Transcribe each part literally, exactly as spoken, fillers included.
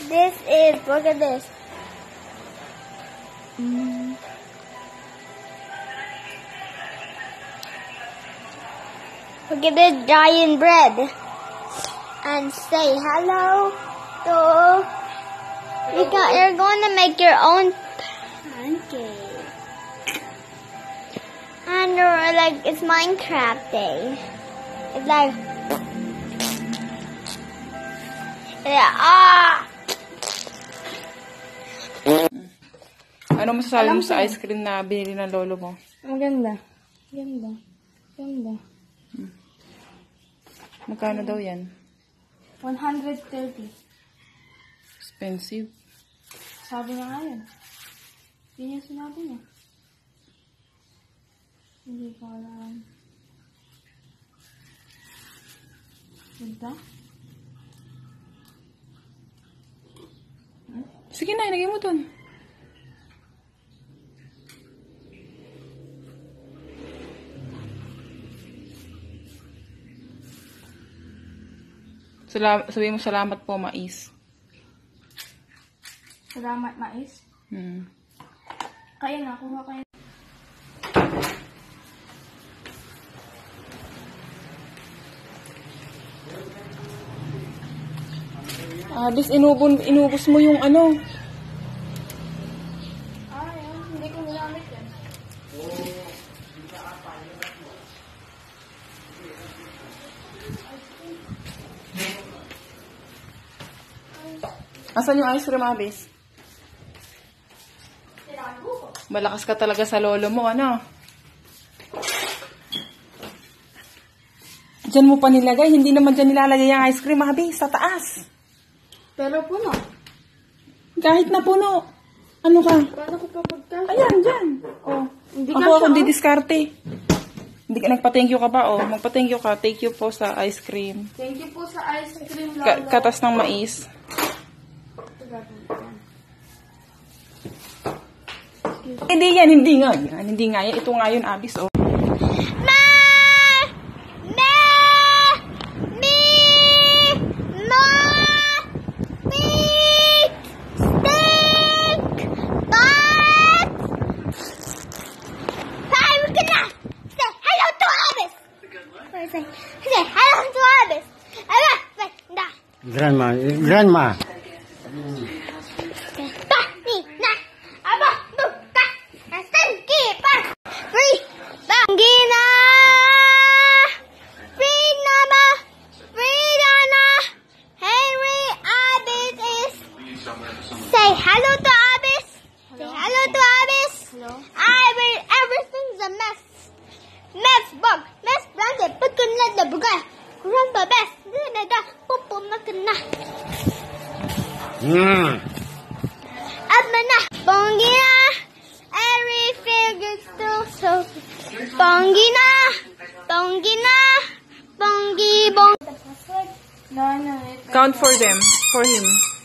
This is, look at this. Mm. Look at this giant bread. And say hello to... You got, you're going to make your own pancake. And you're like, it's Minecraft day. It's like... Yeah, ah! Ano masasabi mo sa ice cream na binili ng lolo mo? Maganda. Ganda. Ganda. Hmm. Magkano daw yan? one hundred thirty. Expensive. Sabi na nga yun. Hindi niya sinabi niya. Hindi ko alam. Ganda? Sige na, ilagay mo dun. Salam sabihin mo salamat po, mais. Salamat, mais? Hmm. Kaya na, kuha kayo. Ah, bis inubon, inubos mo yung ano. Ah, yan. Hindi ko ginamit yan. Asan yung ice cream, Abis? Malakas ka talaga sa lolo mo, ano? Diyan mo pa nilagay. Hindi naman dyan nilalagay yung ice cream, Abis. Sa taas. Pero puno. Kahit na puno. Ano ka? Paano ko papagkas? Ayan, dyan. Oh. Hindi Ako ako hindi diskarte. Hindi ka nagpa-thank you ka ba? Oh, magpa-thank you ka. Thank you po sa ice cream. Thank you po sa ice cream, lolo. Ka katas ng mais. Hindi yan, hindi nga yan. Hindi nga yan. Ito nga yun, Abis, oh. Ma! Ma! Me! Ma! Meat! Steak! Bat! Time ka na! Say hello to Abis! Say, say hello to Abis! Aba! Say, da! Grandma, grandma! Pa! Ni! Na! Aba! Du! Ka! Asenki! Pa! Free! Bangina! Free na ba? Free na na! Henry Abis is... Say hello to Abis! Say hello to Abis! Hello? I will... Everything's a mess! Mess bug! Mess blanket! Pagkan na na bugay! Grandpa best! Dinaga! Pupumakan na! Hmm. Ama na! Bongina! Every figure's still so... Bongina! Bongina! Bongi bong... No, no, it's... Count for them. For him.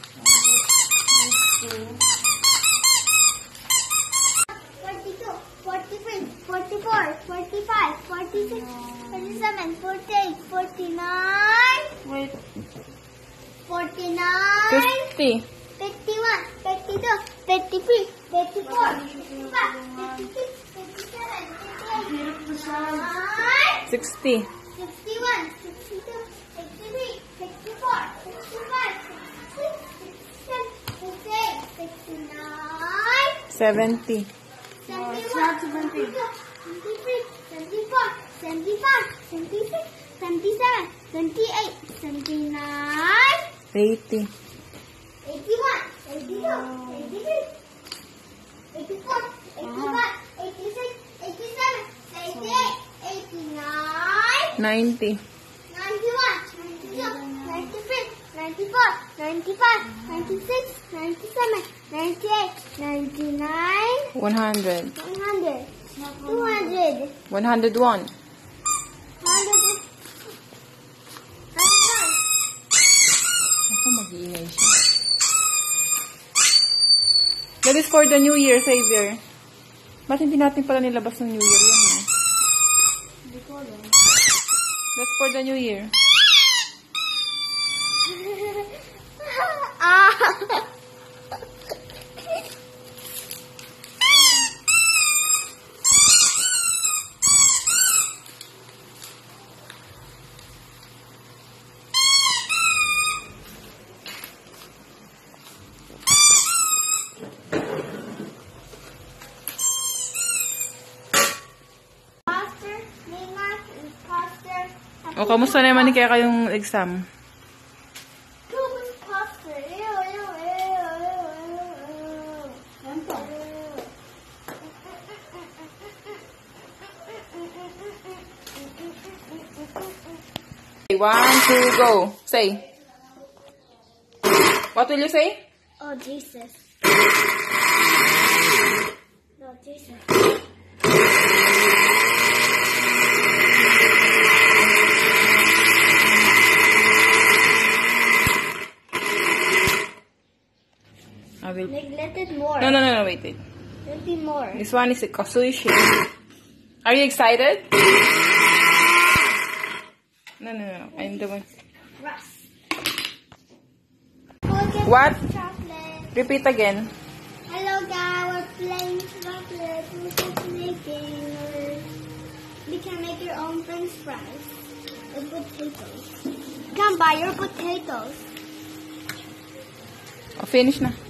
forty-two, forty-three, forty-four, forty-five, forty-six, forty-seven, forty-eight, forty-nine, Wait. forty-nine, fifty. fifty-one, fifty-two, fifty-three, fifty-four, fifty-five, fifty-six, fifty-seven, fifty-eight, fifty-nine, sixty. sixty-one, sixty-two, sixty-three, sixty-four, sixty-five, sixty-six, sixty-seven, sixty-eight, sixty-nine, seventy. seventy-one, seventy-two, seventy-three, seventy-four, seventy-five, seventy-six, seventy-seven, seventy-eight, seventy-nine, eighty. eighty-one, eighty-two, eighty-three, eighty-four, eighty-five, eighty-six, eighty-seven, eighty-eight, eighty-nine, ninety. ninety-one, ninety-two, ninety-three, ninety-four, ninety-five, ninety-six, ninety-seven, ninety-eight, ninety-nine, one hundred. one hundred, two hundred, one hundred one. one hundred, one hundred one. Ako, mag-iingay siya. That is for the New Year, Xavier. Ba't hindi natin pala nilabas ng New Year yan, eh? Hindi ko alam. That's for the New Year. Ah! O, kamusta naman ni kaya kayong exam? One, two, go. Say. What will you say? Oh, Jesus. No, Jesus. I will. Neglected more. No, no, no, no, wait, wait. There'll be more. This one is a kasuishi. Are you excited? No, no, no. I'm the one. Russ. What? Chocolate. Repeat again. Hello, guys. We're playing chocolate. We're just making. We can make your own French fries with potatoes. You can buy your potatoes. Oh, finish na.